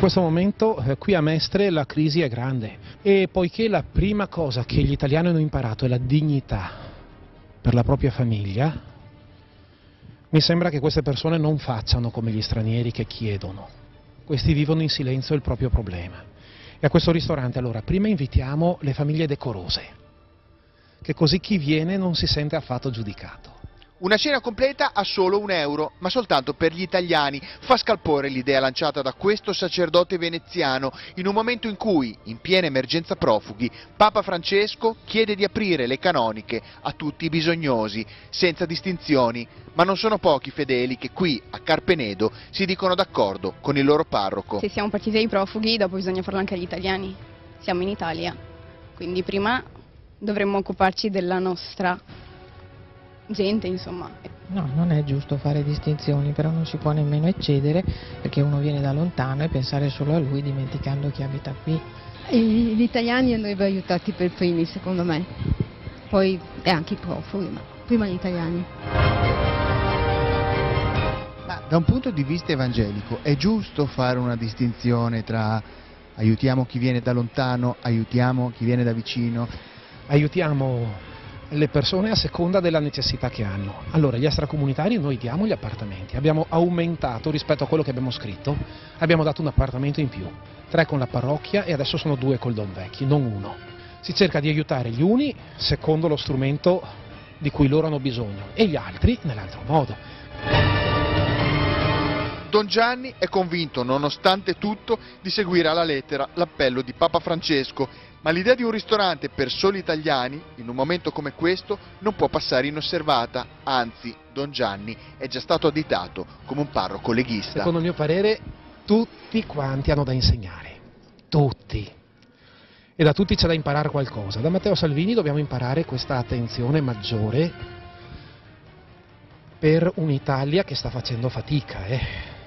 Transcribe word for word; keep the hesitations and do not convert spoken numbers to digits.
questo momento eh, qui a Mestre la crisi è grande e poiché la prima cosa che gli italiani hanno imparato è la dignità per la propria famiglia, mi sembra che queste persone non facciano come gli stranieri che chiedono. Questi vivono in silenzio il proprio problema. E a questo ristorante allora prima invitiamo le famiglie decorose, che così chi viene non si sente affatto giudicato. Una cena completa a solo un euro, ma soltanto per gli italiani. Fa scalpore l'idea lanciata da questo sacerdote veneziano in un momento in cui, in piena emergenza profughi, Papa Francesco chiede di aprire le canoniche a tutti i bisognosi, senza distinzioni. Ma non sono pochi i fedeli che qui, a Carpenedo, si dicono d'accordo con il loro parroco. Se siamo partiti dai profughi, dopo bisogna farlo anche agli italiani. Siamo in Italia, quindi prima dovremmo occuparci della nostra gente, insomma. No, non è giusto fare distinzioni, però non si può nemmeno eccedere, perché uno viene da lontano e pensare solo a lui dimenticando chi abita qui. Gli italiani andrebbero aiutati per primi, secondo me, poi e anche i profughi, ma prima gli italiani. Ma da un punto di vista evangelico è giusto fare una distinzione tra aiutiamo chi viene da lontano, aiutiamo chi viene da vicino? Aiutiamo le persone a seconda della necessità che hanno. Allora, gli extracomunitari noi diamo gli appartamenti, abbiamo aumentato rispetto a quello che abbiamo scritto, abbiamo dato un appartamento in più, tre con la parrocchia e adesso sono due col Don Vecchi, non uno. Si cerca di aiutare gli uni secondo lo strumento di cui loro hanno bisogno e gli altri nell'altro modo. Don Gianni è convinto, nonostante tutto, di seguire alla lettera l'appello di Papa Francesco, ma l'idea di un ristorante per soli italiani, in un momento come questo, non può passare inosservata, anzi, Don Gianni è già stato additato come un parroco leghista. Secondo il mio parere, tutti quanti hanno da insegnare, tutti. E da tutti c'è da imparare qualcosa. Da Matteo Salvini dobbiamo imparare questa attenzione maggiore per un'Italia che sta facendo fatica, eh.